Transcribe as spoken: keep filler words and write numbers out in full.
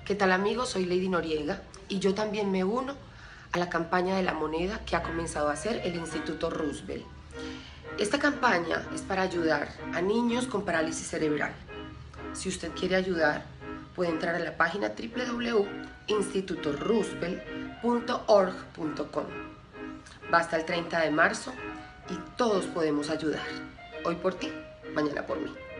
¿Qué tal amigos? Soy Lady Noriega y yo también me uno a la campaña de la moneda que ha comenzado a hacer el Instituto Roosevelt. Esta campaña es para ayudar a niños con parálisis cerebral. Si usted quiere ayudar, puede entrar a la página w w w punto instituto roosevelt punto org punto com. Va hasta el treinta de marzo y todos podemos ayudar. Hoy por ti, mañana por mí.